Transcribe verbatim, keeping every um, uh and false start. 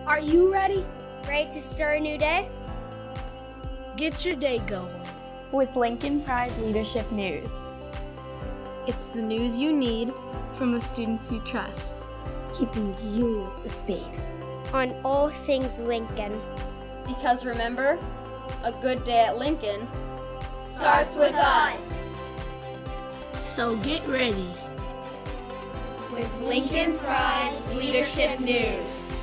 Are you ready? Ready to start a new day? Get your day going with Lincoln Pride Leadership News. It's the news you need from the students you trust, keeping you up to speed on all things Lincoln. Because remember, a good day at Lincoln starts with us. So get ready with Lincoln Pride Leadership News.